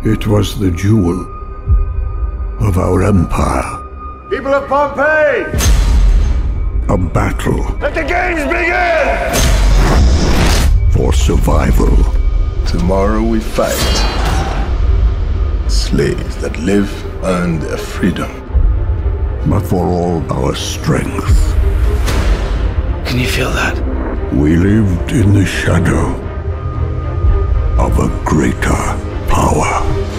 It was the jewel of our empire. People of Pompeii! A battle Let the games begin! for survival. Tomorrow we fight. Slaves that live earn their freedom. But for all our strength, Can you feel that? we lived in the shadow of a greater power.